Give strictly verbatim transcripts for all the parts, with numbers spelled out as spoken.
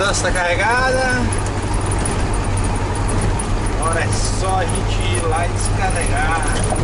balança tá carregada. Agora é só a gente ir lá e descarregar.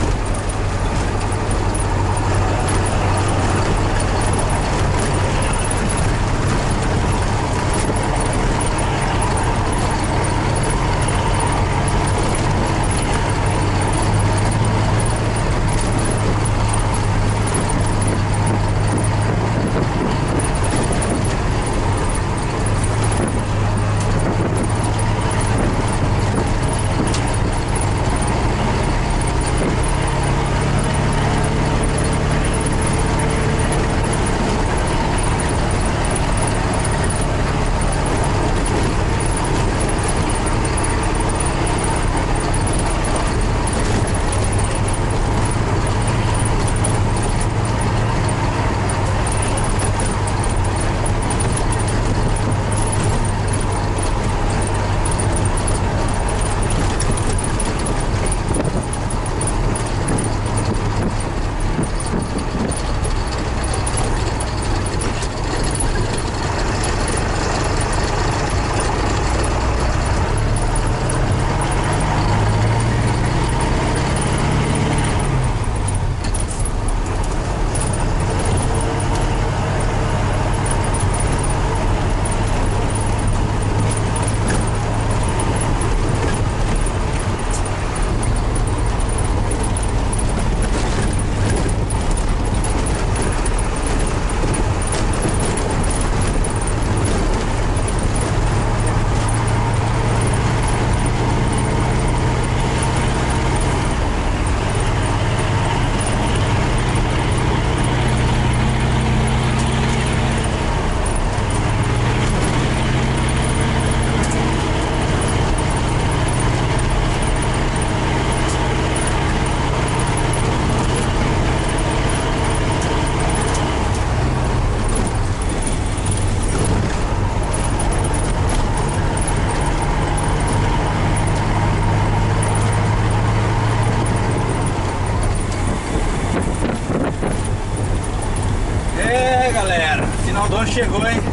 Ronaldão chegou, hein?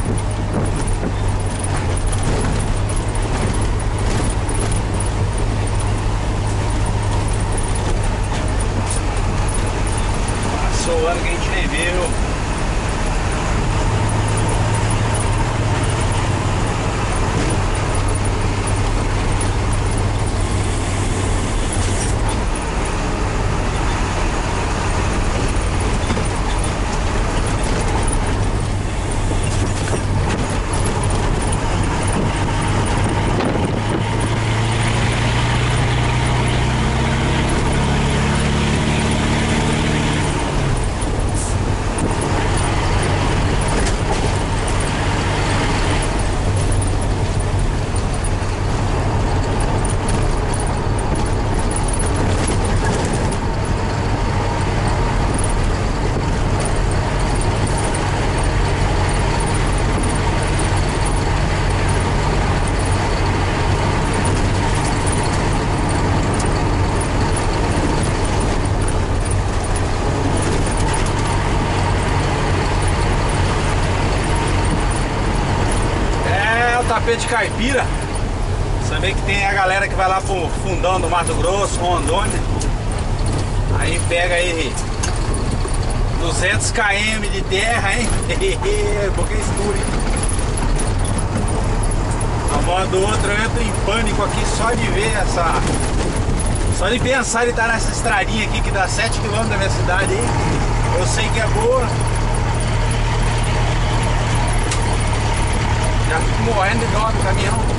Passou o ano que a gente nem viu. Tapete caipira. Saber que tem a galera que vai lá pro fundão do Mato Grosso, Rondônia. Aí pega aí duzentos quilômetros de terra, hein? Porque é escuro, hein? Tomando outro, eu entro em pânico aqui só de ver essa. Só de pensar em estar nessa estradinha aqui que dá sete quilômetros da minha cidade, hein? Eu sei que é boa. Já fico morrendo de dó do caminhão.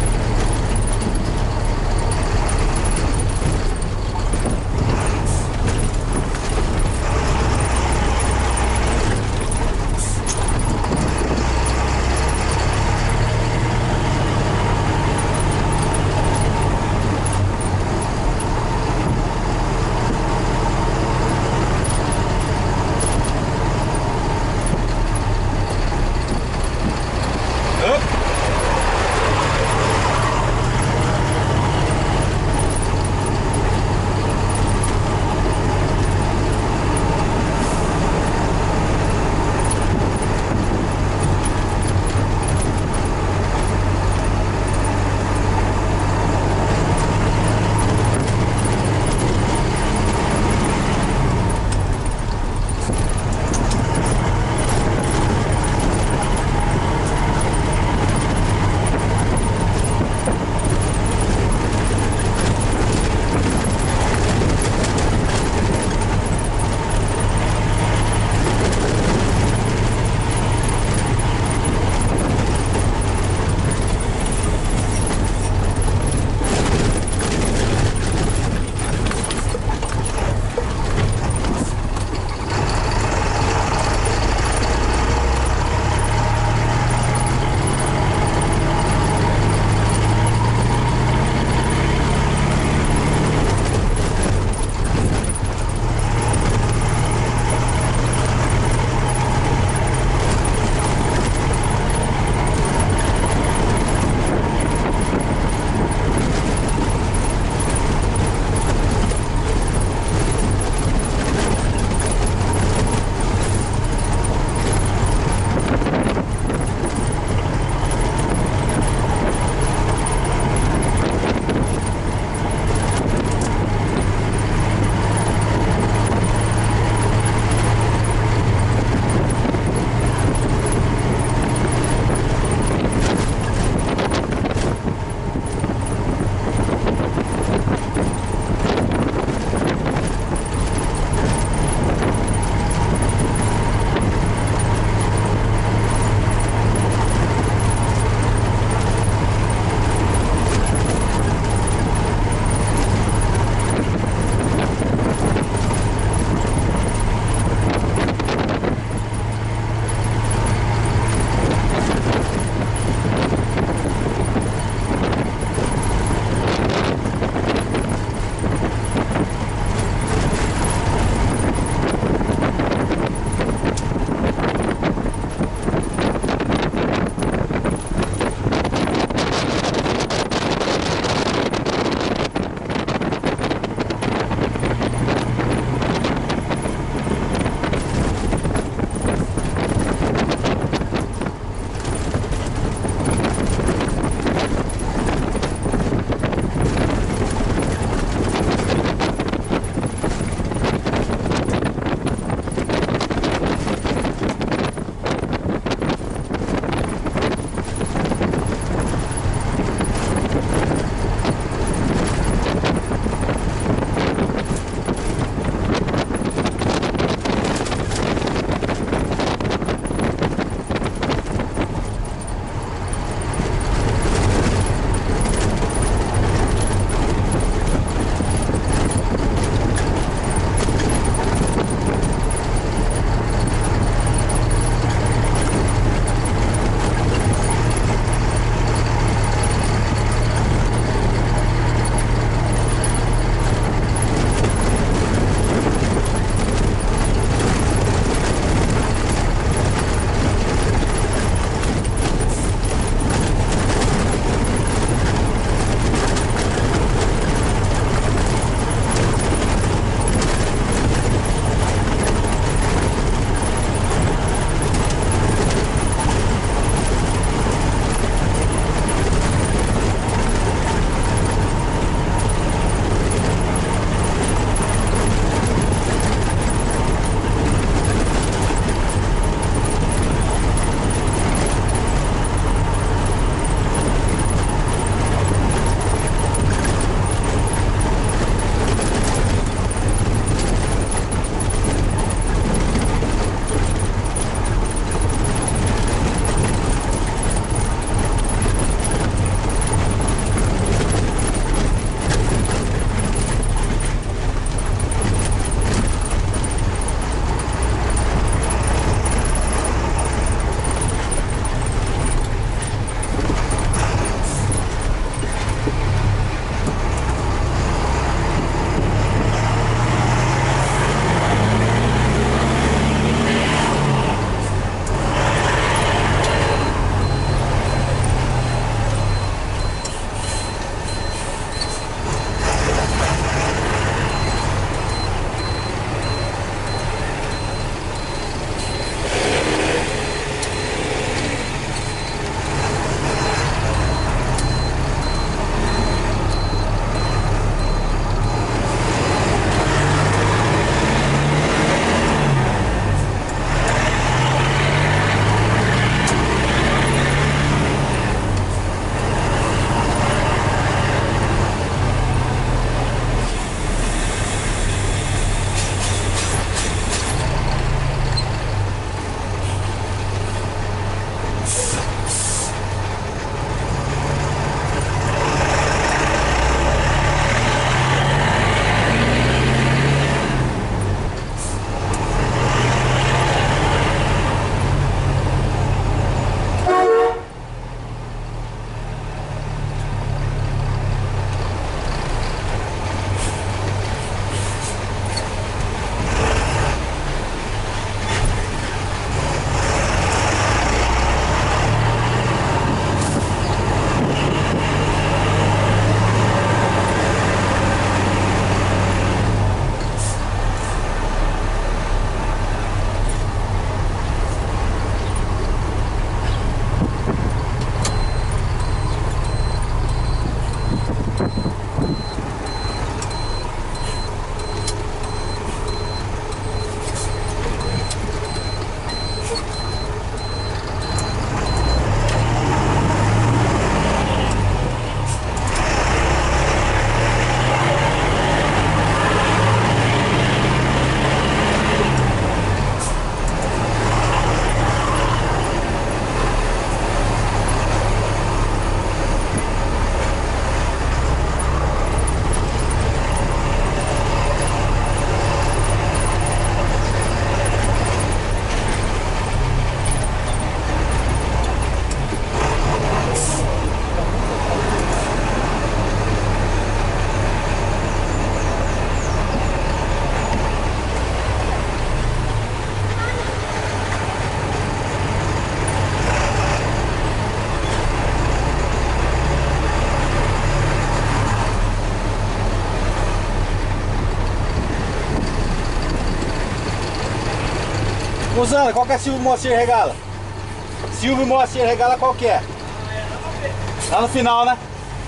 Rosana, qual que é Silvio Moacir Regala? Silvio Moacir Regala qual que é? Lá no final, né?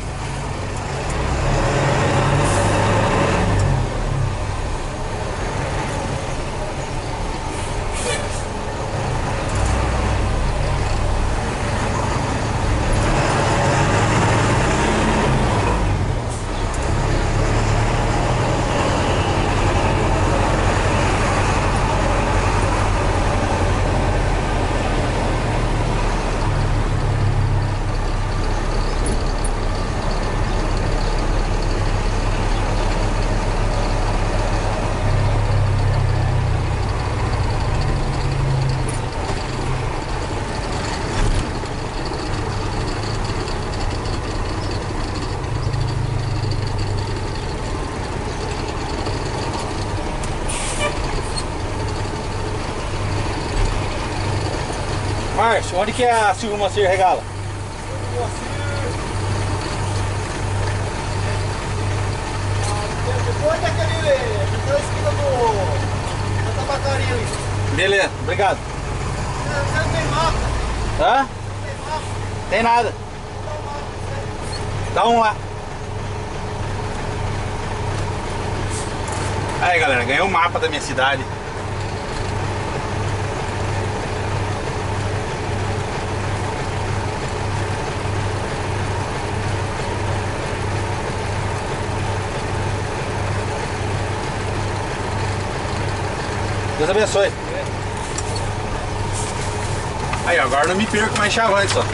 Márcio, onde que é a Silvio Moacir Regala? Silvio Moacir. Depois daquele. Depois da esquina do. Da tabacaria ali. Beleza, obrigado. Você não tem mapa? Hã? Não tem mapa? Tem nada. Dá um mapa pra você. Dá um lá. Aí galera, ganhei um mapa da minha cidade. Deus abençoe. Aí, agora não me perco mais chavante só.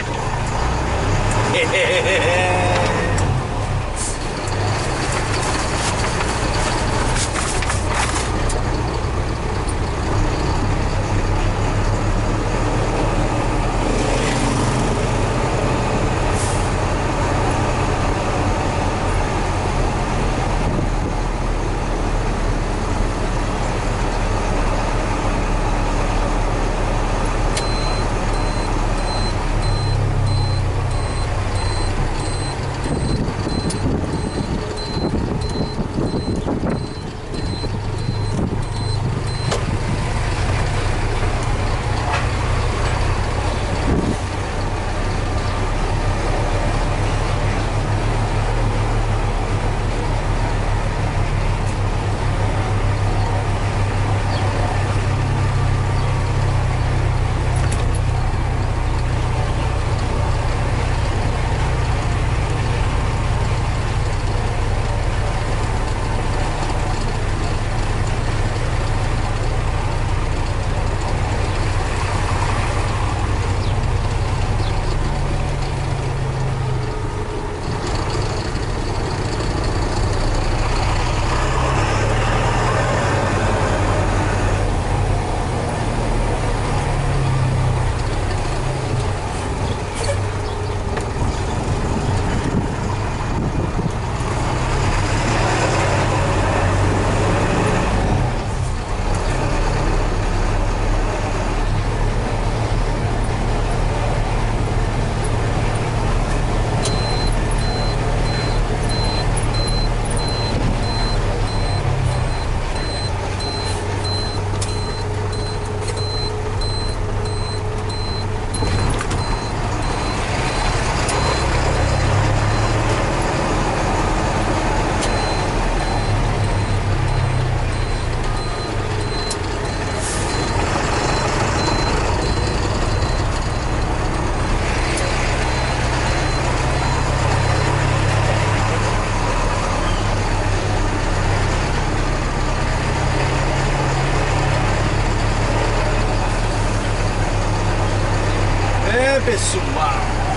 Pessoal,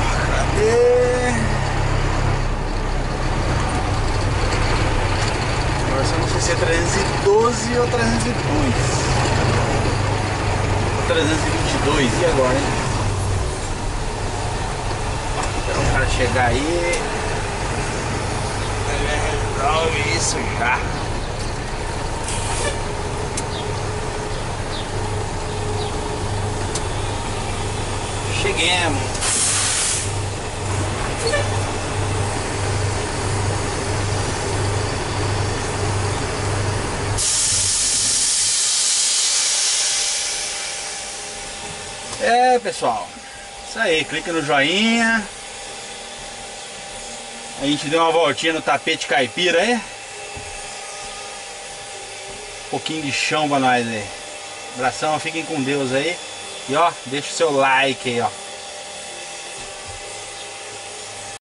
cadê? Agora só não sei se é trezentos e doze ou trezentos e dois. trezentos e vinte e dois, e agora, hein? Espera o cara chegar aí. Ele resolve isso já. Cheguemos. É, pessoal, isso aí, clica no joinha. A gente deu uma voltinha no tapete caipira aí. Um pouquinho de chão pra nós aí. Abração, fiquem com Deus aí. E ó, deixa o seu like aí, ó.